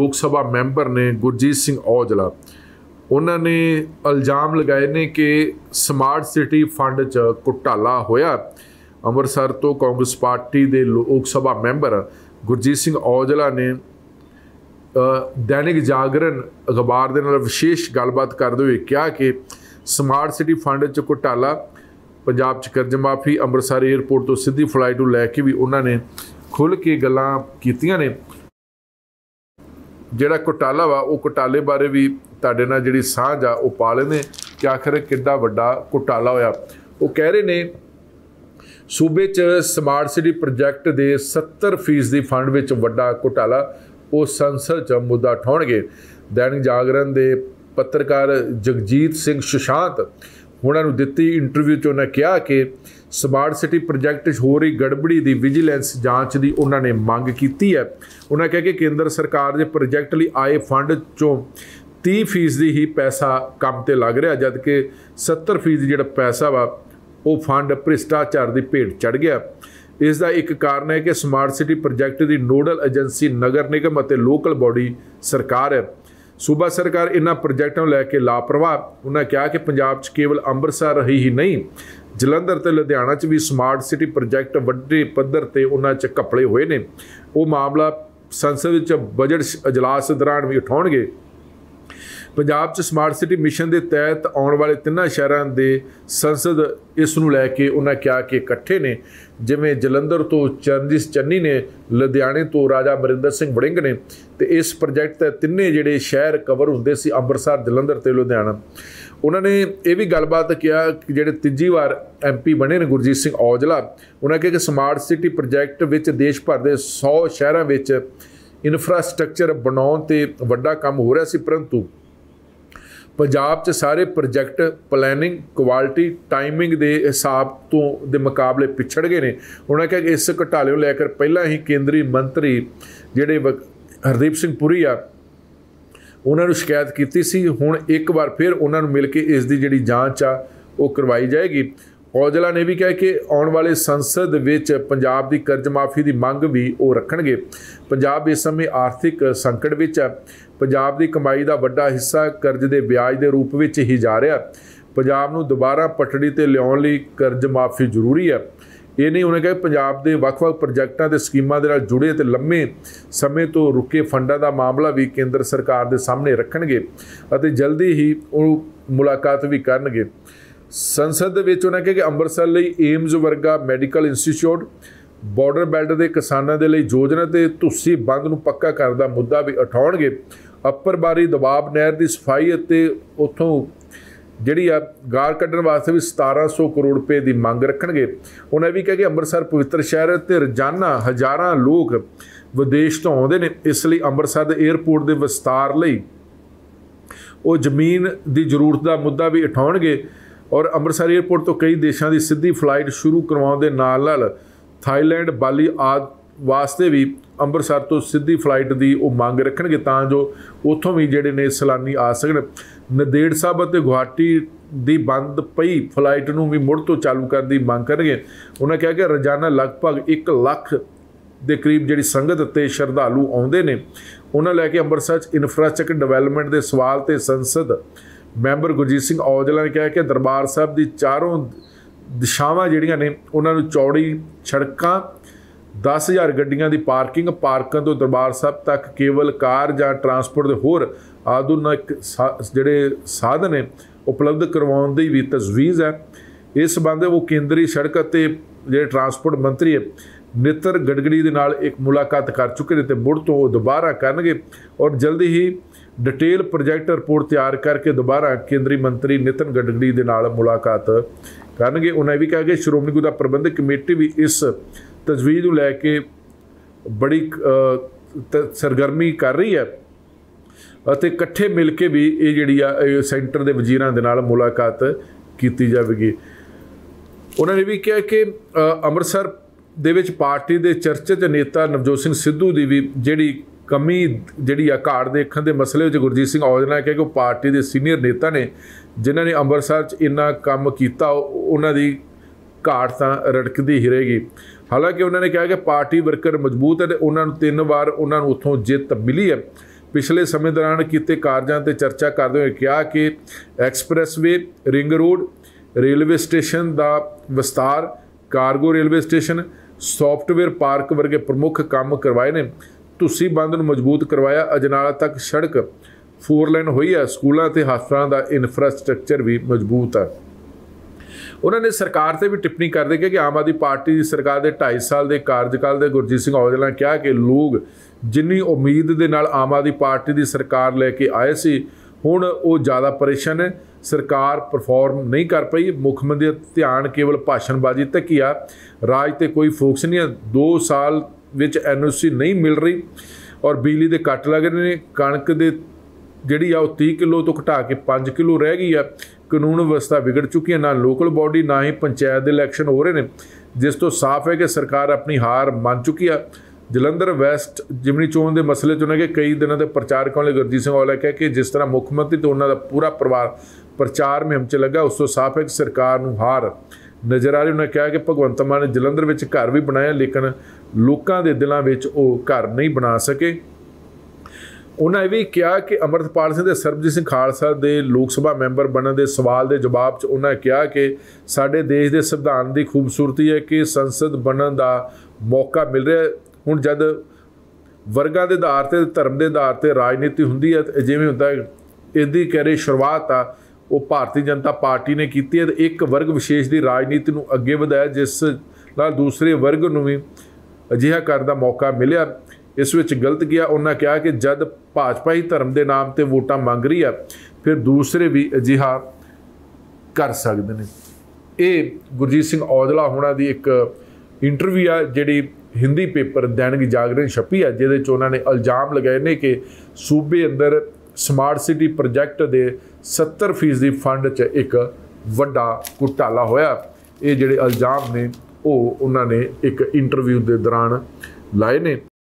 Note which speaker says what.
Speaker 1: लोक सभा मैंबर ने गुरजीत सिंह औजला, उन्होंने इल्ज़ाम लगाए ने कि स्मार्ट सिटी फंड च घोटाला होया। ਅੰਮ੍ਰਿਤਸਰ तो कांग्रेस पार्टी के लोक सभा मैंबर गुरजीत सिंह औजला ने दैनिक जागरण अखबार के नाल विशेष गलबात करते हुए कहा कि स्मार्ट सिटी फंड च घोटाला, पंजाब च कर्ज माफ़ी, अमृतसर एयरपोर्ट तो सीधी फ्लाइट को लैके भी उन्होंने खुल के गल्लां कीतियां ने। जिहड़ा घोटाला वा वो घोटाले बारे भी तुहाडे नाल जिहड़ी साझ आ वो पा लेंदे कि आखिर किड्डा वड्डा घोटाला होया। वो कह रहे ने सूबे च स्मार्ट सिटी प्रोजैक्ट के 70% फंड विच वड्डा घोटाला, वो संसद च मुद्दा उठाउणगे। दैनिक जागरण के पत्रकार जगजीत सिंह सुशांत उन्होंने दिती इंटरव्यू च उन्होंने कहा कि स्मार्ट सिटी प्रोजैक्ट हो रही गड़बड़ी की विजिलेंस जांच की उन्होंने मंग की है। उन्होंने कहा कि केंद्र सरकार के प्रोजैक्ट लिए आए फंड चों 30% ही पैसा काम ते लग रहा, जबकि 70% जो पैसा वा वो फंड भ्रिष्टाचार की भेट चढ़ गया। इसका एक कारण है कि स्मार्ट सिटी प्रोजैक्ट की नोडल एजेंसी नगर निगम और लोकल बॉडी सरकार है। सूबा सरकार इन्होंने प्रोजैक्टों को लैके लापरवाह। उन्होंने कहा कि पंजाब च केवल अंमृतसर ही नहीं, जलंधर ते लुधियाना च भी स्मार्ट सिटी प्रोजैक्ट वड्डे पद्धर ते उन्हां च घपले हुए ने। वो मामला संसद च बजट अजलास दौरान भी उठाउणगे। पंजाब च स्मार्ट सिटी मिशन के तहत आने वाले 3 शहरों के संसद इस नूं लैके उन्होंने कहा कि इकट्ठे ने, जिमें जलंधर तो चरणजीत चन्नी ने, लुधियाने तो राजा अमरिंदर सिंह वड़िंग ने, तो इस प्रोजैक्ट तहत तिन्ने जिहड़े शहर कवर हुंदे सी अमृतसर, जलंधर ते लुधियाना। उन्होंने ये भी गलबात किया कि जिहड़े तीजी बार MP बने ने गुरजीत सिंह औजला, उन्होंने कहा कि स्मार्ट सिटी प्रोजैक्ट विच देश भर के 100 शहरों विच इंफ्रास्ट्रक्चर बनाउण ते वड्डा काम हो रहा सी, परंतु पंजाब च सारे प्रोजैक्ट प्लैनिंग, क्वालिटी, टाइमिंग के हिसाब तो दे मुकाबले पिछड़ गए ने। उन्होंने कहा कि इस घोटाले को लैकर पहला ही केंद्रीय मंत्री जिहड़े हरदीप सिंह पुरी आ उन्होंने शिकायत की सी। हुण एक बार फिर उन्होंने मिल के इसकी जिहड़ी जांच आ वो करवाई जाएगी। औजला ने भी कहा कि आने वाले संसद विच पंजाब की कर्ज माफ़ी की मंग भी वो रखणगे। पंजाब इस समय आर्थिक संकट विच है। पंजाब की कमाई का वड्डा हिस्सा कर्ज के ब्याज के रूप में ही जा रहा। पंजाब नूं दोबारा पटड़ी ते लियाउण लई कर्ज माफ़ी जरूरी है। ये नहीं, उन्होंने कहा पंजाब के ਵੱਖ-ਵੱਖ प्रोजैक्टों के स्कीमां दे नाल जुड़े तो लंबे समय तो रुके फंडों का मामला भी केंद्र सरकार के सामने रखणगे और जल्दी ही वो मुलाकात भी करनगे। संसद विच उन्होंने कहा कि अंमृतसर लई एम्स वर्गा मैडिकल इंस्टीट्यूट, बॉर्डर बेल्ट के किसानों के लिए योजना ते तुस्सी बंद नूं पक्का करने का मुद्दा भी उठाउणगे। अपर बारी दबाब नहर की सफाई अते उत्थों जिहड़ी आ गार कड्ढण वास्ते भी 1700 करोड़ रुपए की मंग रखणगे। उन्होंने भी कहा कि अंमृतसर पवित्र शहर ते रोजाना हज़ारां लोग विदेश तो आउंदे ने, इसलिए अंमृतसर के एयरपोर्ट के विस्तार लई वो जमीन की जरूरत का मुद्दा भी उठाउणगे और अमृतसर एयरपोर्ट तो कई देशों की सीधी फ्लाइट शुरू करवाउण दे नाल थाईलैंड, बाली आदि वास्ते भी अंमृतसर तो सीधी फ्लाइट की वो मंग रखणगे तां जो उत्थों भी जिहड़े ने सैलानी आ सकण। नंदेड़ साहब ते गुवाहाटी की बंद पई फ्लाइट नूं भी मुड़ तो चालू करने की मंग करनगे। उन्होंने कहा कि रोजाना लगभग 1 लाख के करीब जिहड़ी संगत ते श्रद्धालु आउंदे ने। उन्हां लैके अंमृतसर इंफ्रास्ट्रक्चर डिवेलपमेंट के सवाल ते संसद मैंबर गुरजीत सिंह औजला ने कहा कि दरबार साहब की चारों दिशावां जिहड़ियां ने उन्होंने चौड़ी सड़कां, 10,000 गड्डियां की पार्किंग, पार्कां तो दरबार साहब तक केवल कार जां ट्रांसपोर्ट के होर आधुनिक जिहड़े साधन ने उपलब्ध करवाउण दी भी तजवीज़ है। इस संबंध वो केंद्रीय सड़क ते जिहड़े ट्रांसपोर्ट मंत्री है नितिन गडकरी दे नाल एक मुलाकात कर चुके हैं तो मुड़ तो वो दोबारा करनगे और जल्दी ही डिटेल प्रोजैक्ट रिपोर्ट तैयार करके दोबारा केंद्रीय मंत्री नितिन गडकरी दे नाल मुलाकात करनगे। उन्होंने भी कहा कि श्रोमणी गुरुद्वारा प्रबंधक कमेटी भी इस तजवीज़ को लैके बड़ी सरगर्मी कर रही है और इकट्ठे मिल के भी ये जिहड़ी सेंटर के वजीरां दे नाल मुलाकात की जाएगी। उन्होंने भी कहा कि अमृतसर दे विच पार्टी के चर्चित नेता नवजोत सिंह सिद्धू की भी जिहड़ी कमी जिहड़ी घाट देखने के मसले गुरजीत सिंह औजला ने कहा कि पार्टी के सीनियर नेता ने जिन्होंने अमृतसर इन्ना काम किया उन्हां दी घाट तां रड़कदी ही रहेगी। हालांकि उन्होंने कहा कि पार्टी वर्कर मजबूत है तो उन्होंने 3 बार उन्होंने उत्थों जित मिली है। पिछले समय दौरान किए कारजां ते चर्चा करते हुए कहा कि expressway, ring road, railway station का विस्तार, cargo railway station, software park वर्गे प्रमुख काम करवाए ने। तुसी बंद नूं मजबूत करवाया। अजनाला तक सड़क 4 लेन हुई है। स्कूलों ते हस्पतालों का इंफ्रास्ट्रक्चर भी मजबूत है। उन्होंने सरकार से भी टिप्पणी करते कि आम आदमी पार्टी की सरकार के 2.5 साल के कार्यकाल के गुरजीत सिंह औजला ने कहा कि लोग जिन्नी उम्मीद के नाल आम आदमी पार्टी की सरकार लैके आए सी, हुण वो ज़्यादा परेशान है। सरकार परफॉर्म नहीं कर पाई। मुख्यमंत्री का ध्यान केवल भाषणबाजी तक ही आ, राज ते कोई फोकस नहीं है। 2 साल विच NOC नहीं मिल रही और बिजली के कट लग रहे हैं। कणक दे जिहड़ी आ 30 किलो तो घटा के 5 किलो रह गई है। कानून व्यवस्था बिगड़ चुकी है। ना लोकल बॉडी ना ही पंचायत के इलैक्शन हो रहे हैं, जिस तो साफ है कि सरकार अपनी हार मान चुकी है। जलंधर वैस्ट जिमनी चोन के मसले च उन्होंने कई दिनों के प्रचारकों ने गुरजीत सिंह औजला कहा कि जिस तरह मुख्यमंत्री तो उन्होंने पूरा परिवार प्रचार मुहिम च लगा, उस तो साफ है कि सरकार नूं हार नज़र आ रही। उन्होंने कहा कि भगवंत मान ने जलंधर में घर भी बनाया, लेकिन लोगों के दिलों में वो घर नहीं बना सके। उन्होंने यह भी कहा कि अमृतपाल सिंह ते सरबजीत सिंह खालसा के लोक सभा मैंबर बनने के सवाल के जवाब च उन्होंने कहा कि साडे देश के संविधान की खूबसूरती है कि संसद बनने का मौका मिल रहा है। हुण जद वर्गां के आधार पर, धर्म के आधार पर राजनीति हुंदी है, जिवें हुंदा है इसकी कह रही शुरुआत आ वो भारतीय जनता पार्टी ने की है। एक वर्ग विशेष की राजनीति नूं अगे वधाया, जिस नाल दूसरे वर्ग नूं भी अजिहा करने का मौका मिलिया। इस विच गलत गया। उन्होंने कहा कि जद भाजपा ही धर्म के नाम पर वोटां मंग रही है, फिर दूसरे भी अजिहा कर सकते हैं। ये गुरजीत सिंह औजला होना की एक इंटरव्यू है जिहड़ी हिंदी पेपर दैनिक जागरण छपी है, जिहदे च उन्होंने इल्जाम लगाए ने कि सूबे अंदर स्मार्ट सिटी प्रोजैक्ट के 70% फंड च एक वड्डा घोटाला होया। ये जिहड़े इल्जाम ने वो उन्होंने एक इंटरव्यू के दौरान लाए ने।